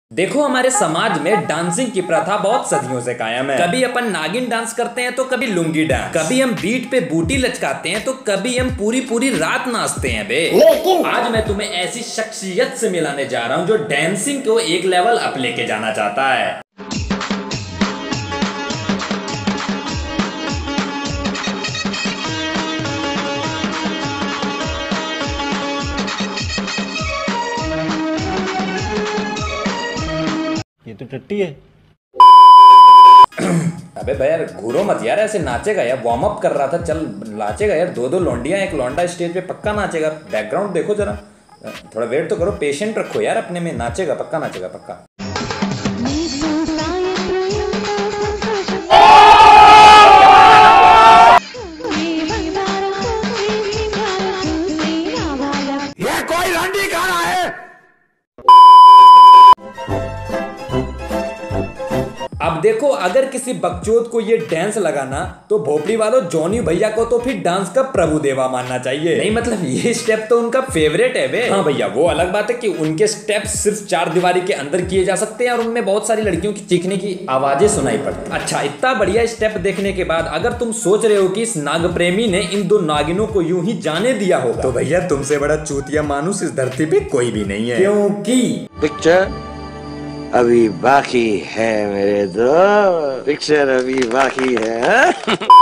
देखो हमारे समाज में डांसिंग की प्रथा बहुत सदियों से कायम है। कभी अपन नागिन डांस करते हैं तो कभी लुंगी डांस, कभी हम बीट पे बूटी लचकाते हैं तो कभी हम पूरी पूरी रात नाचते हैं बे। लेकिन आज मैं तुम्हें ऐसी शख्सियत से मिलाने जा रहा हूँ जो डांसिंग को एक लेवल अप लेके जाना चाहता है। ये तो टट्टी है। अबे भाई यार घूरो मत यार, ऐसे नाचेगा यार, वार्म अप कर रहा था, चल नाचेगा यार। दो लौंडियां एक लौंडा स्टेज पे पक्का नाचेगा। बैकग्राउंड देखो जरा, थोड़ा वेट तो करो, पेशेंट रखो यार अपने में। नाचेगा पक्का, नाचेगा पक्का। ये कोई लौंडी कहाँ है? अब देखो अगर किसी बकचोद को ये डांस लगाना तो भोपड़ी वालों जॉनी भैया को तो फिर डांस का प्रभु देवा मानना चाहिए। नहीं मतलब ये स्टेप तो उनका फेवरेट है बे। हाँ भैया वो अलग बात है कि उनके स्टेप सिर्फ 4 दीवारी के अंदर किए जा सकते हैं और उनमें बहुत सारी लड़कियों की चीखने की आवाजें सुनाई पड़ती। अच्छा इतना बढ़िया स्टेप देखने के बाद अगर तुम सोच रहे हो कि इस नाग प्रेमी ने इन 2 नागिनों को यूं ही जाने दिया होगा तो भैया तुमसे बड़ा चूतिया मानुस इस धरती पे कोई भी नहीं है। क्योंकि पिक्चर अभी बाकी है मेरे दोस्त, पिक्चर अभी बाकी है।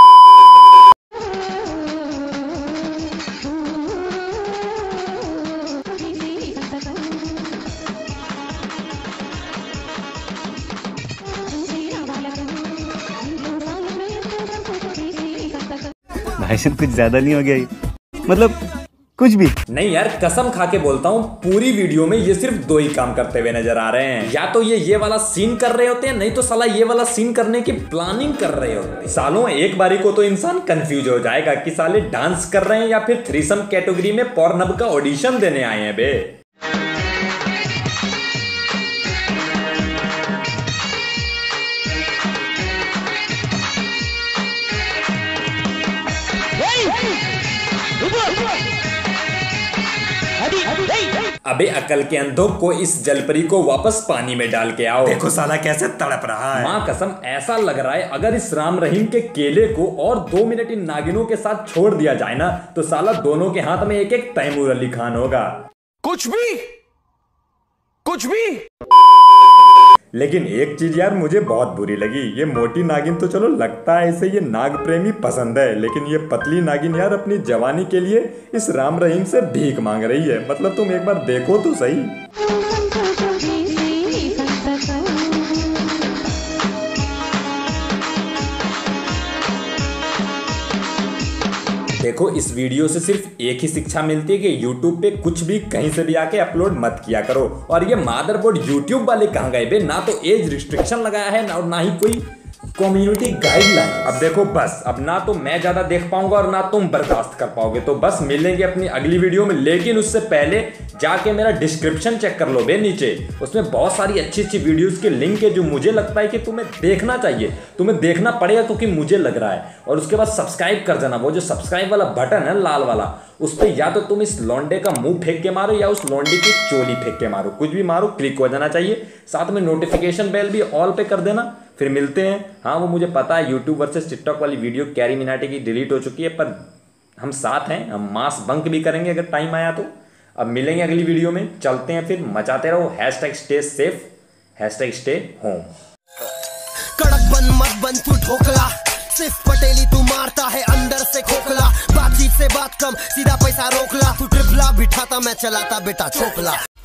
भाई साहब कुछ ज्यादा नहीं हो गया ये? मतलब कुछ भी नहीं यार, कसम खा के बोलता हूँ पूरी वीडियो में ये सिर्फ 2 ही काम करते हुए नजर आ रहे हैं। या तो ये वाला सीन कर रहे होते हैं, नहीं तो साला ये वाला सीन करने की प्लानिंग कर रहे होते हैं। सालों एक बारी को तो इंसान कंफ्यूज हो जाएगा कि साले डांस कर रहे हैं या फिर थ्रीसम कैटेगरी में पोर्नहब का ऑडिशन देने आए हैं बे। अबे अकल के अंधों को इस जलपरी को वापस पानी में डाल के आओ। देखो साला कैसे तड़प रहा है। माँ कसम ऐसा लग रहा है अगर इस राम रहीम के केले को और 2 मिनट इन नागिनों के साथ छोड़ दिया जाए ना तो साला दोनों के हाथ में एक तैमूर अली खान होगा। कुछ भी। लेकिन एक चीज यार मुझे बहुत बुरी लगी। ये मोटी नागिन तो चलो लगता है इसे ये नाग प्रेमी पसंद है, लेकिन ये पतली नागिन यार अपनी जवानी के लिए इस राम रहीम से भीख मांग रही है। मतलब तुम एक बार देखो तो सही। देखो इस वीडियो से सिर्फ एक ही शिक्षा मिलती है कि YouTube पे कुछ भी कहीं से भी आके अपलोड मत किया करो। और ये मादरबोर्ड YouTube वाले कहाँ गए बे? ना तो एज रिस्ट्रिक्शन लगाया है और ना ही कोई कम्युनिटी गाइडलाइन। अब देखो बस, अब ना तो मैं ज्यादा देख पाऊंगा और ना तुम बर्दाश्त कर पाओगे। तो बस मिलेंगे अपनी अगली वीडियो में, लेकिन उससे पहले जाके मेरा डिस्क्रिप्शन चेक कर लो बे नीचे। उसमें बहुत सारी अच्छी अच्छी वीडियोस के लिंक है जो मुझे लगता है कि तुम्हें देखना चाहिए। तुम्हें देखना पड़ेगा क्योंकि मुझे लग रहा है। और उसके बाद सब्सक्राइब कर देना। वो जो सब्सक्राइब वाला बटन है लाल वाला, उस पर या तो तुम इस लौंडे का मुंह फेंक के मारो या उस लौंडे की चोली फेंक के मारो, कुछ भी मारो, क्लिक हो जाना चाहिए। साथ में नोटिफिकेशन बेल भी ऑल पे कर देना। फिर मिलते हैं। हाँ वो मुझे पता है यूट्यूब वर्सेस टिकटॉक वाली वीडियो कैरी मिनाटी की डिलीट हो चुकी है, पर हम साथ हैं, हम मास बंक भी करेंगे अगर टाइम आया तो। अब मिलेंगे अगली वीडियो में, चलते हैं फिर, मचाते रहो। #stay safe, #stay home। कड़क बन मत बन तू ढोकला, सिर्फ पटेली तू मारता है अंदर से खोखला। बातचीत से बात कम, सीधा पैसा रोकला। तू ट्रिपला बिठाता मैं चलाता बेटा छोकला।